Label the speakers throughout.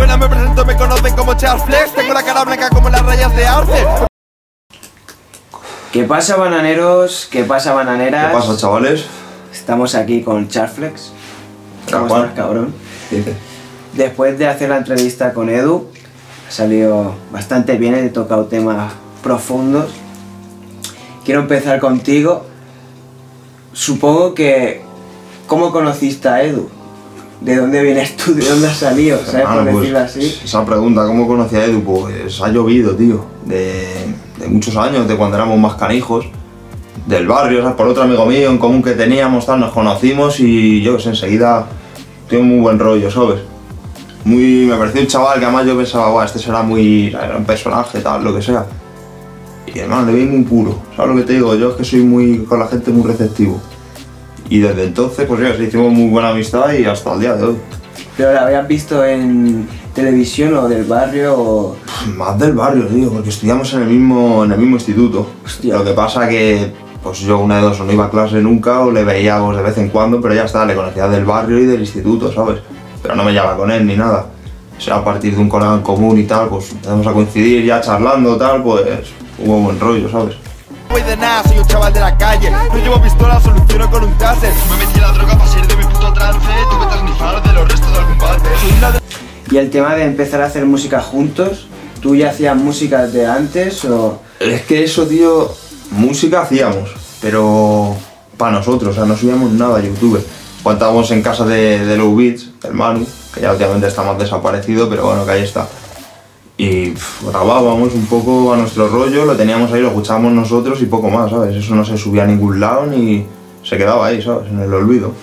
Speaker 1: Buena, me presento, me conocen como Charles Flex. Tengo la cara blanca como las rayas de arce.
Speaker 2: ¿Qué pasa, bananeros? ¿Qué pasa, bananeras?
Speaker 3: ¿Qué pasa, chavales?
Speaker 2: Estamos aquí con Charflex. ¿Cómo
Speaker 3: Juan?
Speaker 2: estás, cabrón?
Speaker 3: Sí.
Speaker 2: Después de hacer la entrevista con Edu, ha salido bastante bien, he tocado temas profundos. Quiero empezar contigo. Supongo que... ¿Cómo conociste a Edu? ¿De dónde vienes tú? ¿De dónde has salido? ¿Sabes, por decirlo así?
Speaker 3: Esa pregunta, ¿cómo conocí a Edu? Pues ha llovido, tío. De muchos años, de cuando éramos más canijos. Del barrio, ¿sabes? Por otro amigo mío en común que teníamos, tal, nos conocimos y yo, pues enseguida, tengo muy buen rollo, ¿sabes? Me pareció un chaval que además yo pensaba, guau, este será era un personaje, tal, lo que sea. Y hermano, le vi muy puro, ¿sabes lo que te digo? Yo es que soy con la gente muy receptivo. Y desde entonces, pues ya, hicimos muy buena amistad y hasta el día de hoy.
Speaker 2: ¿Pero la habías visto en televisión o del barrio o...?
Speaker 3: Más del barrio, tío, porque estudiamos en el mismo instituto.
Speaker 2: Hostia.
Speaker 3: Lo que pasa que, pues yo una de dos, o no iba a clase nunca o le veíamos de vez en cuando, pero ya está, le conocía del barrio y del instituto, ¿sabes? Pero no me llevaba con él ni nada. O sea, a partir de un colega en común y tal, pues empezamos a coincidir ya charlando, tal, pues hubo buen rollo, ¿sabes?
Speaker 1: No voy de nada, soy un chaval de la calle. No llevo pistola, soluciono con un taser. Me metí la droga para salir de mi puto trance. Tuve que transnifar de los restos de algún bate. Soy una de...
Speaker 2: Y el tema de empezar a hacer música juntos, ¿tú ya hacías música desde antes o...?
Speaker 3: Es que eso, tío, música hacíamos, pero para nosotros, o sea, no subíamos nada a YouTube. Cuando estábamos en casa de Low Beats, el Manu, que ya últimamente está más desaparecido, pero bueno, que ahí está. Y grabábamos un poco a nuestro rollo, lo teníamos ahí, lo escuchábamos nosotros y poco más, ¿sabes? Eso no se subía a ningún lado ni se quedaba ahí, ¿sabes? En el olvido.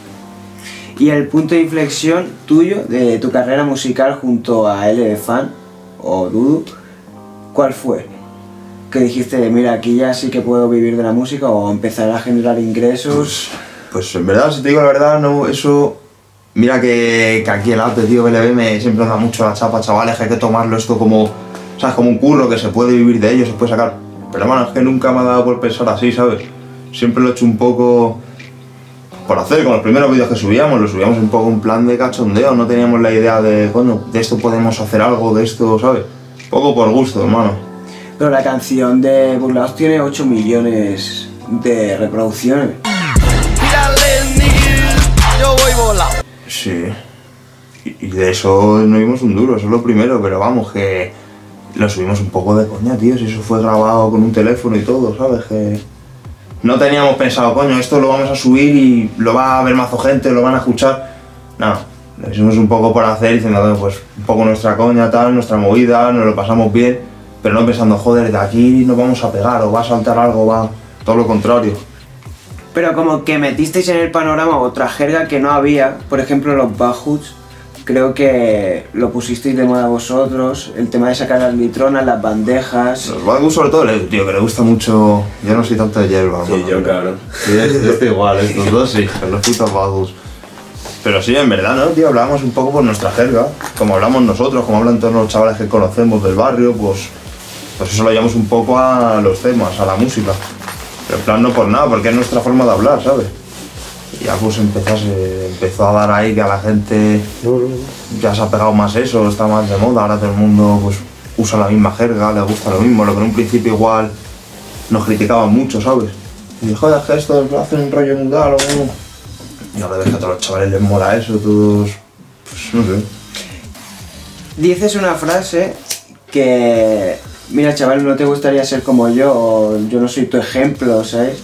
Speaker 2: Y el punto de inflexión tuyo, de tu carrera musical junto a Elefant o Dudu, ¿cuál fue? Que dijiste, mira, aquí ya sí que puedo vivir de la música o empezar a generar ingresos.
Speaker 3: Pues en verdad, si te digo la verdad, no, eso... Mira que aquí el arte, tío, BLB siempre nos da mucho la chapa, chavales, que hay que tomarlo esto como, ¿sabes? Como un curro, que se puede vivir de ello, se puede sacar. Pero bueno, es que nunca me ha dado por pensar así, ¿sabes? Siempre lo he hecho un poco por hacer, con los primeros vídeos que subíamos, lo subíamos un poco en plan de cachondeo, no teníamos la idea de, bueno, de esto podemos hacer algo, de esto, ¿sabes? Un poco por gusto, hermano.
Speaker 2: Pero la canción de Burlaos tiene 8 millones de reproducciones.
Speaker 1: Mírale, nigga, yo voy volado.
Speaker 3: Sí. Y de eso no vimos un duro, eso es lo primero, pero vamos, que lo subimos un poco de coña, tío, si eso fue grabado con un teléfono y todo, ¿sabes? Que no teníamos pensado, coño, esto lo vamos a subir y lo va a ver mazo gente, lo van a escuchar. No, lo hicimos un poco por hacer, diciendo, pues un poco nuestra coña, tal, nuestra movida, nos lo pasamos bien, pero no pensando, joder, de aquí nos vamos a pegar o va a saltar algo, va, todo lo contrario.
Speaker 2: Pero como que metisteis en el panorama otra jerga que no había, por ejemplo los Bajuts, creo que lo pusisteis de moda vosotros, el tema de sacar las litronas, las bandejas...
Speaker 3: Los Bagus sobre todo, tío, que le gusta mucho, yo no soy tanto de hierba.
Speaker 4: Sí, yo claro.
Speaker 3: Sí, yo estoy igual, estos dos sí, con los putos Bagus. Pero sí, en verdad, ¿no, tío? Hablábamos un poco por nuestra jerga, como hablamos nosotros, como hablan todos los chavales que conocemos del barrio, pues eso lo llevamos un poco a los temas, a la música. Pero en plan no por nada, porque es nuestra forma de hablar, ¿sabes? Y ya pues empezó a dar ahí que a la gente ya se ha pegado más eso, está más de moda, ahora todo el mundo pues usa la misma jerga, le gusta lo mismo, lo que en un principio igual nos criticaban mucho, ¿sabes? Y joder, que esto hacen un rollo mundial o no. Y ahora ves que a todos los chavales les mola eso, todos... pues no sé.
Speaker 2: Dices una frase que... Mira, chaval, no te gustaría ser como yo, o yo no soy tu ejemplo, ¿sabes?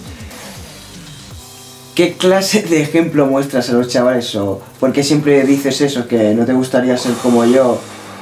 Speaker 2: ¿Qué clase de ejemplo muestras a los chavales? ¿O por qué siempre dices eso, que no te gustaría ser como yo?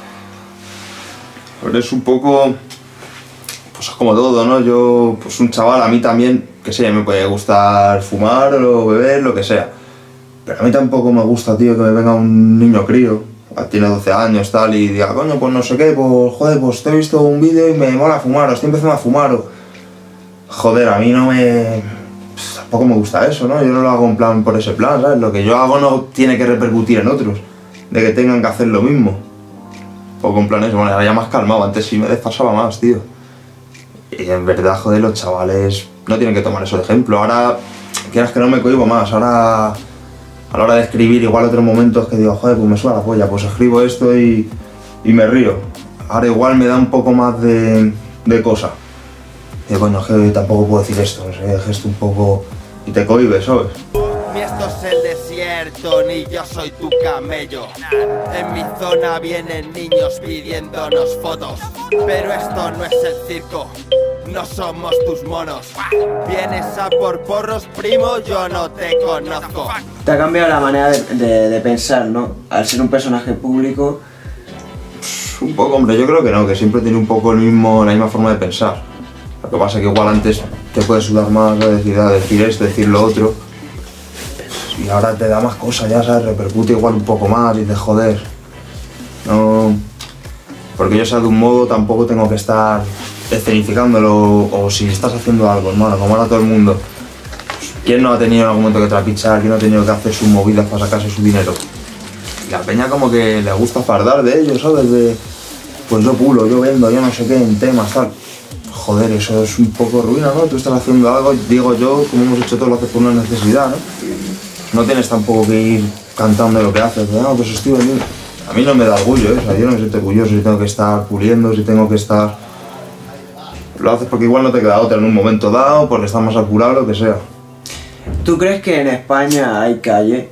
Speaker 3: Pero es un poco... pues es como todo, ¿no? Yo, pues un chaval, a mí también, que sé, me puede gustar fumar o beber, lo que sea. Pero a mí tampoco me gusta, tío, que me venga un niño crío, tiene 12 años, tal, y diga, coño, pues no sé qué, pues joder, pues te he visto un vídeo y me mola fumar, o estoy empezando a fumar, o... Joder, a mí no me... pues, tampoco me gusta eso, ¿no? Yo no lo hago en plan por ese plan, ¿sabes? Lo que yo hago no tiene que repercutir en otros, de que tengan que hacer lo mismo. Un poco en plan eso, bueno, ahora ya más calmado, antes sí me desfasaba más, tío. Y en verdad, joder, los chavales no tienen que tomar eso de ejemplo. Ahora, quieras que no me cohibo más, ahora... A la hora de escribir, igual otros momentos que digo, joder, pues me suena la polla, pues escribo esto y y me río. Ahora igual me da un poco más de cosa. Y bueno, es que tampoco puedo decir esto, no sé, gesto un poco y te cohibes, ¿sabes?
Speaker 1: Ni esto es el desierto, ni yo soy tu camello. En mi zona vienen niños pidiéndonos fotos, pero esto no es el circo, no somos tus monos. Vienes a por porros, primo, yo no te conozco.
Speaker 2: Te ha cambiado la manera de pensar, ¿no? Al ser un personaje público.
Speaker 3: Un poco, hombre, yo creo que no, que siempre tiene un poco la misma forma de pensar. Lo que pasa es que igual antes te puedes sudar más a decir esto, decir lo otro. Y ahora te da más cosas, ya sabes, repercute igual un poco más y dices, joder. No. Porque yo sea de un modo, tampoco tengo que estar escenificándolo, o si estás haciendo algo, hermano, como ahora todo el mundo. ¿Quién no ha tenido en algún momento que trapichar? ¿Quién no ha tenido que hacer sus movidas para sacarse su dinero? Y la peña como que le gusta fardar de ello, ¿sabes? De, pues yo pulo, yo vendo, yo no sé qué, en temas, tal. Joder, eso es un poco ruina, ¿no? Tú estás haciendo algo, digo yo, como hemos hecho todo, lo haces por una necesidad, ¿no? No tienes tampoco que ir cantando lo que haces, no, pues estoy vendiendo. A mí no me da orgullo, ¿eh? O sea, yo no me siento orgulloso si tengo que estar puliendo, si tengo que estar... Lo haces porque igual no te queda otra en un momento dado, porque estás más apurado, lo que sea.
Speaker 2: ¿Tú crees que en España hay calle?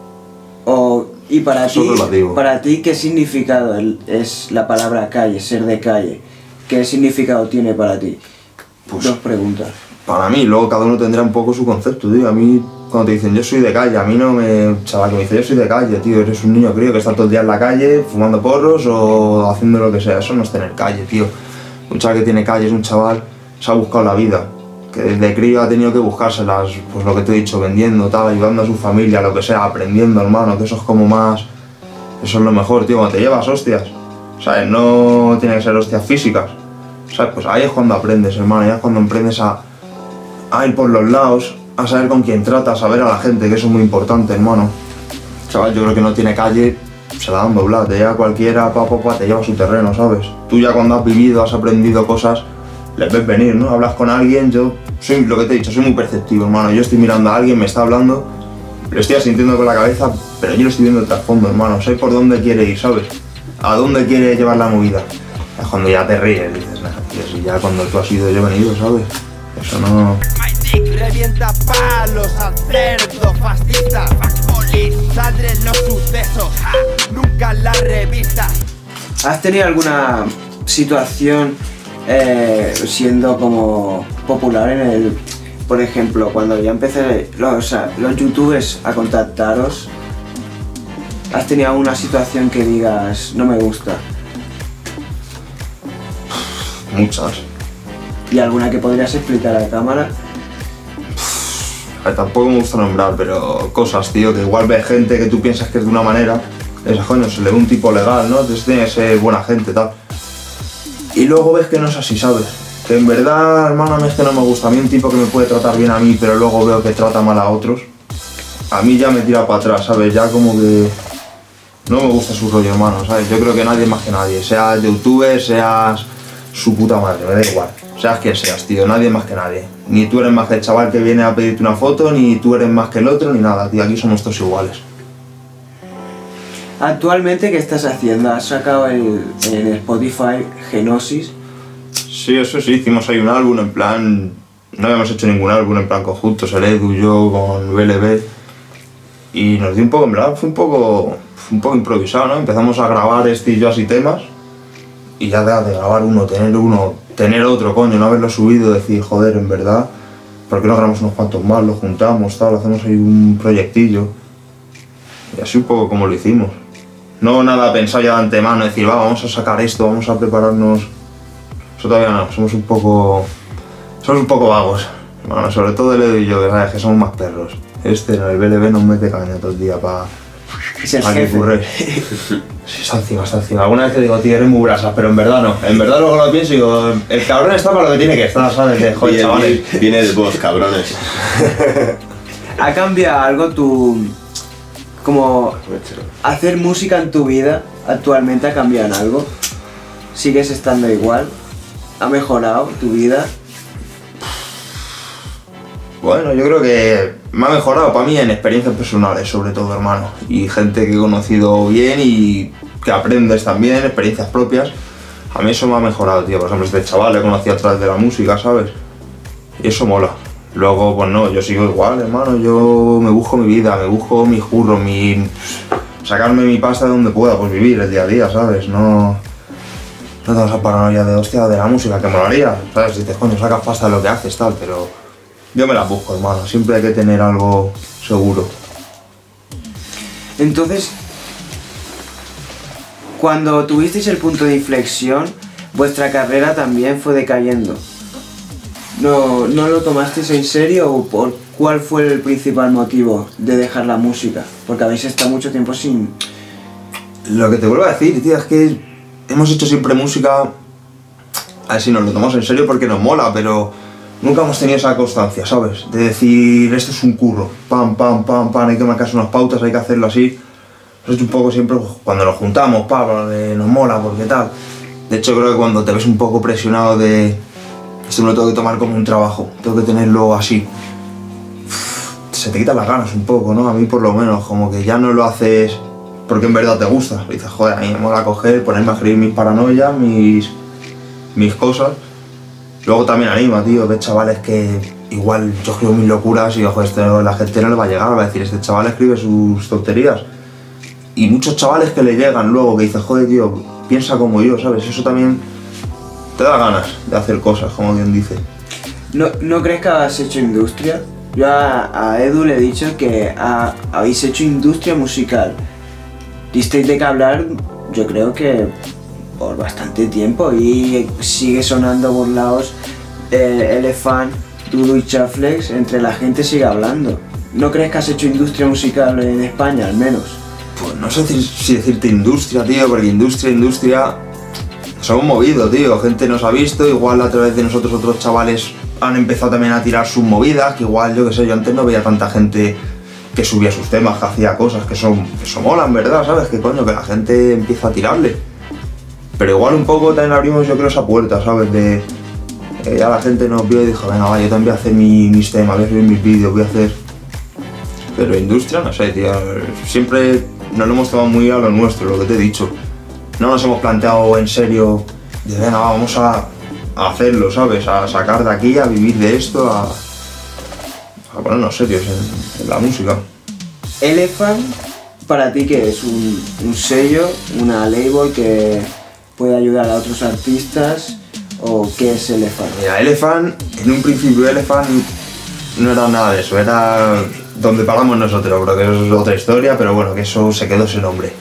Speaker 2: Y para ti, ¿qué significado es la palabra calle, ser de calle? ¿Qué significado tiene para ti?
Speaker 3: Pues,
Speaker 2: dos preguntas.
Speaker 3: Para mí, luego cada uno tendrá un poco su concepto, tío. A mí, cuando te dicen yo soy de calle, a mí no me... Chaval, que me dice yo soy de calle, tío, eres un niño crío que está todo el día en la calle, fumando porros o haciendo lo que sea. Eso no es tener calle, tío. Un chaval que tiene calle es un chaval que se ha buscado la vida, que desde crío ha tenido que buscárselas, pues lo que te he dicho, vendiendo, tal, ayudando a su familia, lo que sea, aprendiendo, hermano, que eso es como más... Eso es lo mejor, tío, cuando te llevas hostias, ¿sabes? No tiene que ser hostias físicas, ¿sabes? Pues ahí es cuando aprendes, hermano, ahí es cuando aprendes a ir por los lados, a saber con quién tratas, a ver a la gente, que eso es muy importante, hermano. Chaval, yo creo que no tiene calle, se la dan doblar, te llega cualquiera, te lleva a su terreno, ¿sabes? Tú ya cuando has vivido, has aprendido cosas, les ves venir, ¿no? Hablas con alguien, yo soy, lo que te he dicho, soy muy perceptivo, hermano. Yo estoy mirando a alguien, me está hablando, lo estoy sintiendo con la cabeza, pero yo lo estoy viendo el trasfondo, hermano. Sé por dónde quiere ir, ¿sabes? A dónde quiere llevar la movida. Es cuando ya te ríes, dices, nada, tío, si ya cuando tú has ido, yo he venido, ¿sabes? Eso no...
Speaker 1: Revienta palos al cerdo fascista. Saldré en los sucesos, nunca en las revistas.
Speaker 2: ¿Has tenido alguna situación siendo como popular en el... Por ejemplo, cuando ya empecé los youtubers a contactaros, ¿has tenido alguna situación que digas no me gusta?
Speaker 3: Muchas.
Speaker 2: ¿Y alguna que podrías explicar a la cámara?
Speaker 3: Tampoco me gusta nombrar, pero cosas, tío, que igual ves gente que tú piensas que es de una manera, es, coño, se le ve un tipo legal, ¿no? Entonces tiene que ser buena gente, tal. Y luego ves que no es así, ¿sabes? Que en verdad, hermano, a mí es que no me gusta. A mí un tipo que me puede tratar bien a mí, pero luego veo que trata mal a otros, a mí ya me tira para atrás, ¿sabes? Ya como que no me gusta su rollo, hermano, ¿sabes? Yo creo que nadie es más que nadie, seas youtuber, seas su puta madre, me da igual. Seas quien seas, tío, nadie es más que nadie. Ni tú eres más que el chaval que viene a pedirte una foto, ni tú eres más que el otro, ni nada, tío, aquí somos todos iguales.
Speaker 2: Actualmente, ¿qué estás haciendo? ¿Has sacado en Spotify Genosis?
Speaker 3: Sí, eso sí, hicimos ahí un álbum en plan... No habíamos hecho ningún álbum en plan conjuntos, el Edu, yo, con BLB. Y nos dio un poco, en verdad, fue un poco improvisado, ¿no? Empezamos a grabar este y yo así temas. Y ya de grabar uno, tener otro, coño, no haberlo subido, decir, joder, en verdad, ¿por qué no grabamos unos cuantos más, lo juntamos, tal, hacemos ahí un proyectillo? Y así un poco como lo hicimos. No nada pensado ya de antemano, decir, va, vamos a sacar esto, vamos a prepararnos... Eso todavía no, somos un poco vagos. Bueno, sobre todo el Edu y yo, que sabes que somos más perros. En el BLB nos mete caña todo el día para que curre. Sí, está encima. Alguna vez te digo, tío, eres muy brasas, pero en verdad no. En verdad luego lo pienso y digo, el cabrón está para lo que tiene que estar, ¿sabes? De, joder, chavales.
Speaker 4: Viene de vos, cabrones.
Speaker 2: ¿Ha cambiado algo tu... como hacer música en tu vida actualmente ha cambiado en algo? ¿Sigues estando igual? ¿Ha mejorado tu vida?
Speaker 3: Bueno, yo creo que me ha mejorado para mí en experiencias personales, sobre todo, hermano. Y gente que he conocido bien y que aprendes también, experiencias propias. A mí eso me ha mejorado, tío. Por ejemplo, este chaval le conocí a través de la música, ¿sabes? Y eso mola. Luego, pues no, yo sigo igual, hermano. Yo me busco mi vida, me busco mi curro, sacarme mi pasta de donde pueda, pues vivir el día a día, ¿sabes? No tengo esa paranoia de hostia de la música, que molaría, ¿sabes? Si dices, coño, sacas pasta de lo que haces, tal, pero yo me la busco, hermano. Siempre hay que tener algo seguro.
Speaker 2: Entonces, cuando tuvisteis el punto de inflexión, vuestra carrera también fue decayendo. ¿No lo tomasteis en serio o por cuál fue el principal motivo de dejar la música? Porque habéis estado mucho tiempo sin...
Speaker 3: Lo que te vuelvo a decir, tío, es que hemos hecho siempre música, a ver si nos lo tomamos en serio porque nos mola, pero nunca hemos tenido esa constancia, ¿sabes? De decir, esto es un curro, pam, pam, pam, pam, hay que marcarse unas pautas, hay que hacerlo así. Hemos hecho un poco siempre cuando nos juntamos, nos mola, porque tal. De hecho, creo que cuando te ves un poco presionado de... Esto me lo tengo que tomar como un trabajo, tengo que tenerlo así. Se te quitan las ganas un poco, ¿no? A mí por lo menos, como que ya no lo haces porque en verdad te gusta. Dices, joder, a mí me mola coger, ponerme a escribir mis paranoias, mis cosas. Luego también anima, tío, ves chavales que igual yo escribo mis locuras y ojo, la gente no le va a llegar, va a decir, este chaval escribe sus tonterías. Y muchos chavales que le llegan luego, que dices, joder, tío, piensa como yo, ¿sabes? Eso también te da ganas de hacer cosas, como quien dice.
Speaker 2: ¿No crees que has hecho industria? Yo a Edu le he dicho que habéis hecho industria musical. Disteis de que hablar, yo creo que por bastante tiempo, y sigue sonando Burlaos, Elephant, Duro y Chaflex, entre la gente sigue hablando. ¿No crees que has hecho industria musical en España, al menos?
Speaker 3: Pues no sé si decirte industria, tío, porque industria somos movidos, tío. Gente nos ha visto, igual a través de nosotros otros chavales han empezado también a tirar sus movidas, que igual, yo qué sé, yo antes no veía tanta gente que subía sus temas, que hacía cosas que eso molan, ¿verdad? ¿Sabes? Que coño, que la gente empieza a tirarle. Pero igual un poco también abrimos, yo creo, esa puerta, ¿sabes? De ya la gente nos vio y dijo, venga, va, yo también voy a hacer mis temas, voy a subir mis vídeos, voy a hacer... Pero industria, no sé, tío, siempre nos lo hemos tomado muy a lo nuestro, lo que te he dicho. No nos hemos planteado en serio de, venga, va, vamos a hacerlo, ¿sabes? A sacar de aquí, a vivir de esto, a ponernos serios en la música.
Speaker 2: Elephant, para ti, ¿qué es? ¿Un sello, una label que puede ayudar a otros artistas? ¿O qué es Elephant?
Speaker 3: Mira, Elephant, en un principio Elephant no era nada de eso, era donde paramos nosotros, creo que eso es otra historia, pero bueno, que eso se quedó ese nombre.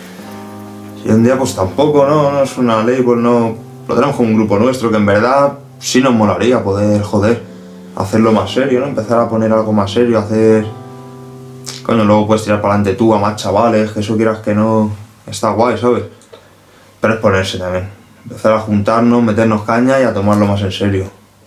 Speaker 3: Y un día pues tampoco, no es una label, no, lo tenemos como un grupo nuestro, que en verdad sí nos molaría poder, joder, hacerlo más serio, ¿no? Empezar a poner algo más serio, hacer... Coño, luego puedes tirar para adelante tú a más chavales, que eso quieras que no, está guay, ¿sabes? Pero es ponerse también, empezar a juntarnos, meternos caña y a tomarlo más en serio.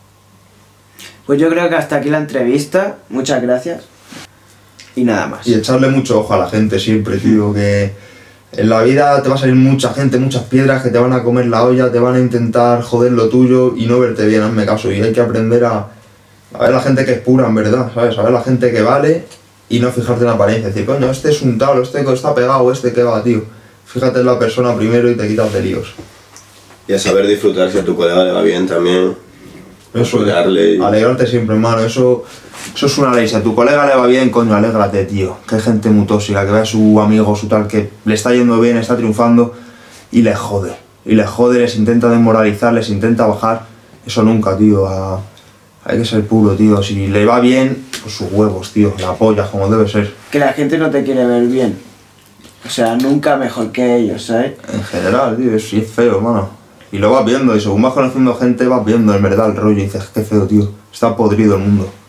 Speaker 2: Pues yo creo que hasta aquí la entrevista, muchas gracias y nada más.
Speaker 3: Y echarle mucho ojo a la gente siempre, tío, que en la vida te va a salir mucha gente, muchas piedras que te van a comer la olla, te van a intentar joder lo tuyo y no verte bien, hazme caso. Y hay que aprender a ver la gente que es pura, en verdad, ¿sabes? A ver la gente que vale y no fijarte en la apariencia. Decir, coño, este es un tal, este está pegado, este que va, tío. Fíjate en la persona primero y te quitas de líos.
Speaker 4: Y a saber disfrutar si a tu colega le va bien también.
Speaker 3: Eso,
Speaker 4: apoyarle y...
Speaker 3: alegrarte siempre, hermano, eso es una ley. Si a tu colega le va bien, coño, alégrate, tío. Que hay gente muy tóxica, que ve a su amigo, su tal, que le está yendo bien, está triunfando y le jode. Y le jode, les intenta desmoralizar, les intenta bajar. Eso nunca, tío. Hay que ser puro, tío. Si le va bien, pues sus huevos, tío. La apoyas como debe ser.
Speaker 2: Que la gente no te quiere ver bien. O sea, nunca mejor que ellos, ¿sabes?
Speaker 3: En general, tío, sí es feo, hermano. Y lo vas viendo, y según vas conociendo gente, vas viendo en verdad el rollo y dices, qué feo, tío. Está podrido el mundo.